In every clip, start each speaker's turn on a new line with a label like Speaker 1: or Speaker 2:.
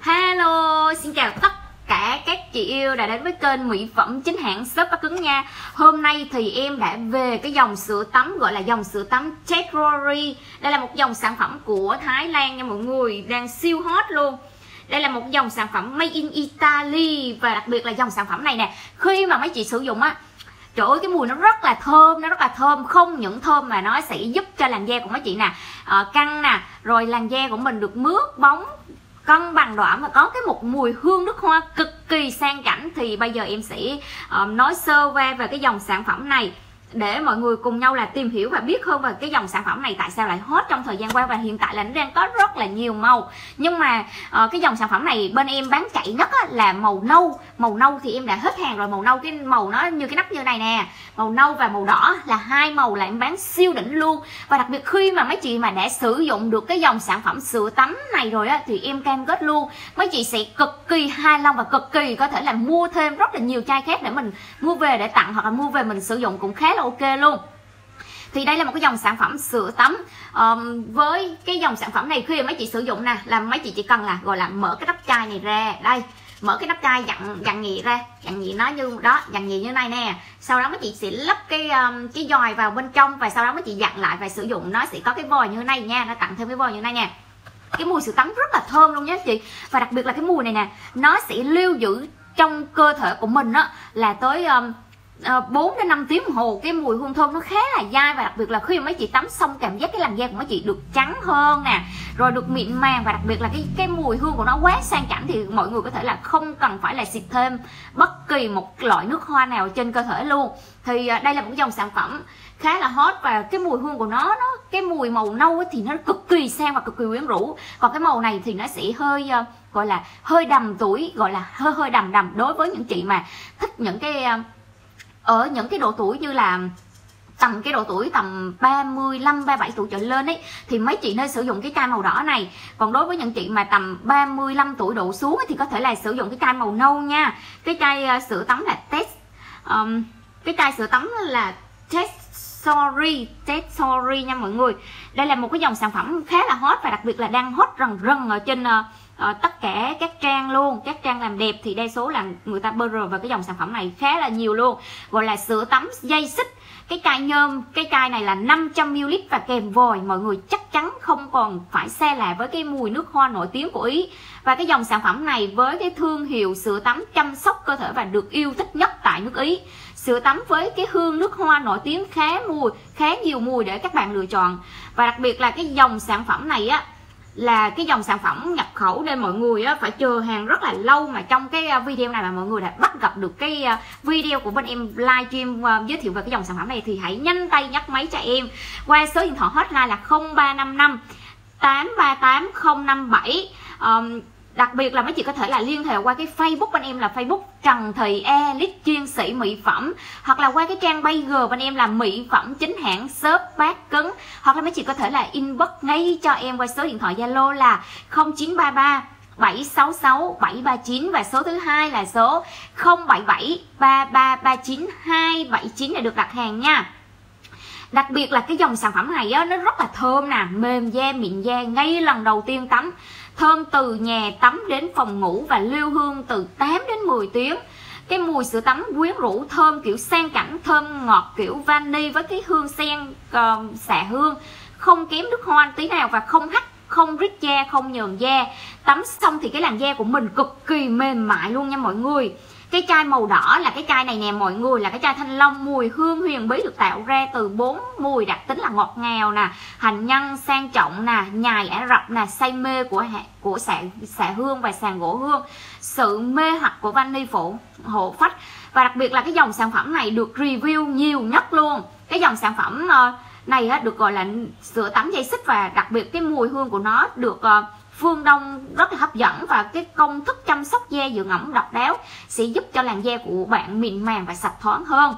Speaker 1: Hello, xin chào tất cả các chị yêu đã đến với kênh mỹ phẩm chính hãng shop Bắc Cứng nha. Hôm nay thì em đã về cái dòng sữa tắm gọi là dòng sữa tắm Techrory. Đây là một dòng sản phẩm của Thái Lan nha mọi người, đang siêu hot luôn. Đây là một dòng sản phẩm made in Italy. Và đặc biệt là dòng sản phẩm này nè, khi mà mấy chị sử dụng á, trời ơi cái mùi nó rất là thơm, không những thơm mà nó sẽ giúp cho làn da của mấy chị nè căng nè, rồi làn da của mình được mướt bóng, cân bằng đọa và có một mùi hương nước hoa cực kỳ sang chảnh. Thì bây giờ em sẽ nói sơ qua về cái dòng sản phẩm này để mọi người cùng nhau là tìm hiểu và biết hơn về cái dòng sản phẩm này tại sao lại hot trong thời gian qua, và hiện tại là nó đang có rất là nhiều màu. Nhưng mà cái dòng sản phẩm này bên em bán chạy nhất là màu nâu thì em đã hết hàng rồi. Màu nâu, cái màu nó như cái nắp như này nè, màu nâu và màu đỏ là hai màu là em bán siêu đỉnh luôn. Và đặc biệt khi mà mấy chị mà đã sử dụng được cái dòng sản phẩm sữa tắm này rồi á, thì em cam kết luôn mấy chị sẽ cực kỳ hài lòng và cực kỳ có thể là mua thêm rất là nhiều chai khác để mình mua về để tặng, hoặc là mua về mình sử dụng cũng khá là ok luôn. Thì đây là một cái dòng sản phẩm sữa tắm. Với cái dòng sản phẩm này khi mà mấy chị sử dụng nè, là mấy chị chỉ cần là gọi là mở cái nắp chai này ra, đây, mở cái nắp chai dặn nhẹ ra, dặn nhẹ nó như đó, dặn nhẹ như này nè. Sau đó mấy chị sẽ lắp cái dòi vào bên trong, và sau đó mấy chị dặn lại và sử dụng. Nó sẽ có cái vòi như thế này nha, nó tặng thêm cái vòi như thế này nè. Cái mùi sữa tắm rất là thơm luôn nhé chị. Và đặc biệt là cái mùi này nè, nó sẽ lưu giữ trong cơ thể của mình á là tới 4 đến 5 tiếng đồng hồ. Cái mùi hương thơm nó khá là dai, và đặc biệt là khi mà mấy chị tắm xong cảm giác cái làn da của mấy chị được trắng hơn nè, rồi được mịn màng, và đặc biệt là cái mùi hương của nó quá sang chảnh thì mọi người có thể là không cần phải là xịt thêm bất kỳ một loại nước hoa nào trên cơ thể luôn. Thì đây là một dòng sản phẩm khá là hot, và cái mùi hương của nó cái mùi màu nâu thì nó cực kỳ sang và cực kỳ quyến rũ. Còn cái màu này thì nó sẽ hơi gọi là hơi đầm tuổi, gọi là hơi đầm đối với những chị mà thích những cái ở những cái độ tuổi như là tầm 35, 37 tuổi trở lên ấy, thì mấy chị nên sử dụng cái chai màu đỏ này. Còn đối với những chị mà tầm 35 tuổi độ xuống ấy, thì có thể là sử dụng cái chai màu nâu nha. Cái chai sữa tắm là cái chai sữa tắm là Techrory nha mọi người. Đây là một cái dòng sản phẩm khá là hot, và đặc biệt là đang hot rần ở trên tất cả các trang luôn. Các trang làm đẹp thì đa số là người ta bơ rờ vào cái dòng sản phẩm này khá là nhiều luôn. Gọi là sữa tắm dây xích. Cái chai nhôm, cái chai này là 500ml và kèm vòi. Mọi người chắc chắn không còn phải xa lạ với cái mùi nước hoa nổi tiếng của Ý. Và cái dòng sản phẩm này với cái thương hiệu sữa tắm chăm sóc cơ thể và được yêu thích nhất tại nước Ý. Sữa tắm với cái hương nước hoa nổi tiếng khá nhiều mùi để các bạn lựa chọn. Và đặc biệt là cái dòng sản phẩm này á là cái dòng sản phẩm nhập khẩu, nên mọi người á phải chờ hàng rất là lâu. Mà trong cái video này mà mọi người đã bắt gặp được cái video của bên em livestream giới thiệu về cái dòng sản phẩm này, thì hãy nhanh tay nhấc máy cho em qua số điện thoại hotline là 0355 838 057. Đặc biệt là mấy chị có thể là liên hệ qua cái Facebook bên em là Facebook Trần Thị Elite chuyên sĩ mỹ phẩm, hoặc là qua cái trang page bên em là mỹ phẩm chính hãng shop Bắc Cứng, hoặc là mấy chị có thể là inbox ngay cho em qua số điện thoại Zalo là 0933 766 739, và số thứ hai là số 077 3339 279 để được đặt hàng nha. Đặc biệt là cái dòng sản phẩm này á, nó rất là thơm nè, mềm da, mịn da ngay lần đầu tiên tắm. Thơm từ nhà tắm đến phòng ngủ, và lưu hương từ 8 đến 10 tiếng. Cái mùi sữa tắm quyến rũ, thơm kiểu sang chảnh, thơm ngọt kiểu vani với cái hương sen xạ hương, không kém nước hoa tí nào, và không hắt, không rít da, không nhờn da. Tắm xong thì cái làn da của mình cực kỳ mềm mại luôn nha mọi người. Cái chai màu đỏ là cái chai này nè mọi người, là cái chai thanh long. Mùi hương huyền bí được tạo ra từ 4 mùi đặc tính là ngọt ngào nè, hành nhân, sang trọng nè, nhài, Ả Rập nè, say mê của xạ hương và sàn gỗ hương, sự mê hoặc của vani hộ phách. Và đặc biệt là cái dòng sản phẩm này được review nhiều nhất luôn. Cái dòng sản phẩm này được gọi là sữa tắm dây xích, và đặc biệt cái mùi hương của nó được phương Đông rất là hấp dẫn, và cái công thức chăm sóc da dưỡng ẩm độc đáo sẽ giúp cho làn da của bạn mịn màng và sạch thoáng hơn.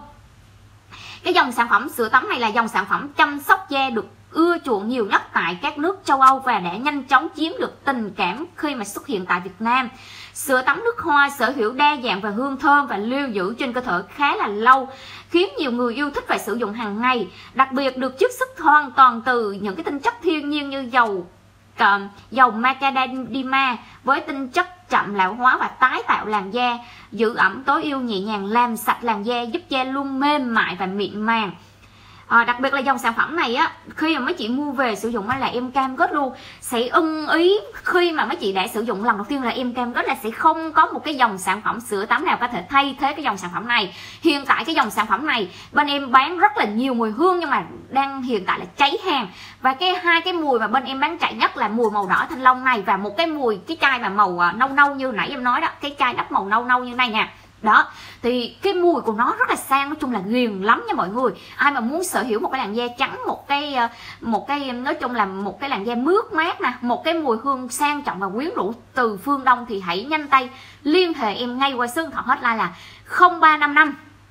Speaker 1: Cái dòng sản phẩm sữa tắm này là dòng sản phẩm chăm sóc da được ưa chuộng nhiều nhất tại các nước châu Âu, và đã nhanh chóng chiếm được tình cảm khi mà xuất hiện tại Việt Nam. Sữa tắm nước hoa sở hữu đa dạng và hương thơm, và lưu giữ trên cơ thể khá là lâu, khiến nhiều người yêu thích và sử dụng hàng ngày. Đặc biệt được chiết xuất hoàn toàn từ những cái tinh chất thiên nhiên như dầu dầu macadamia với tinh chất chậm lão hóa và tái tạo làn da, giữ ẩm tối ưu, nhẹ nhàng làm sạch làn da, giúp da luôn mềm mại và mịn màng. Đặc biệt là dòng sản phẩm này á, khi mà mấy chị mua về sử dụng là em cam kết luôn sẽ ưng ý. Khi mà mấy chị đã sử dụng lần đầu tiên là em cam kết là sẽ không có một cái dòng sản phẩm sữa tắm nào có thể thay thế cái dòng sản phẩm này. Hiện tại cái dòng sản phẩm này bên em bán rất là nhiều mùi hương, nhưng mà đang hiện tại là cháy hàng. Và hai cái mùi mà bên em bán chạy nhất là mùi màu đỏ thanh long này, và một cái mùi cái chai mà màu nâu nâu như nãy em nói đó, cái chai đắp màu nâu nâu như này nha. Đó, thì cái mùi của nó rất là sang, nói chung là ghiền lắm nha mọi người. Ai mà muốn sở hữu một cái làn da trắng, một cái nói chung là một cái làn da mướt mát nè, một cái mùi hương sang trọng và quyến rũ từ phương Đông, thì hãy nhanh tay liên hệ em ngay qua số điện thoại hotline là 0355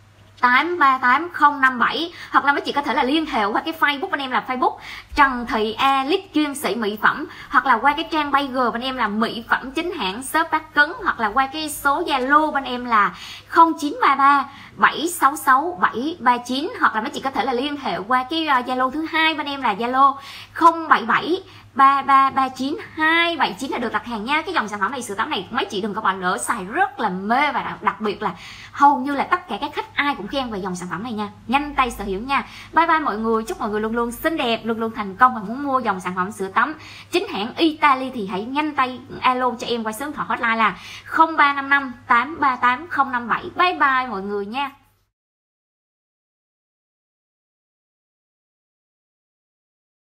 Speaker 1: 838057, hoặc là mấy chị có thể là liên hệ qua cái Facebook bên em là Facebook Trần Thị Alice chuyên sĩ mỹ phẩm, hoặc là qua cái trang Bayer bên em là mỹ phẩm chính hãng shop Bát Cấn, hoặc là qua cái số Zalo bên em là 0933 766 739, hoặc là mấy chị có thể là liên hệ qua cái Zalo thứ hai bên em là Zalo 077 3339 279 là được đặt hàng nha. Cái dòng sản phẩm này, sữa tắm này mấy chị đừng có bỏ lỡ, xài rất là mê, và đặc biệt là hầu như là tất cả các khách ai cũng khen về dòng sản phẩm này nha. Nhanh tay sở hữu nha. Bye bye mọi người, chúc mọi người luôn luôn xinh đẹp, luôn luôn thành công. Và muốn mua dòng sản phẩm sữa tắm chính hãng Italy thì hãy nhanh tay alo cho em qua số điện thoại hotline là 0355 838 057. Bye bye mọi người nha.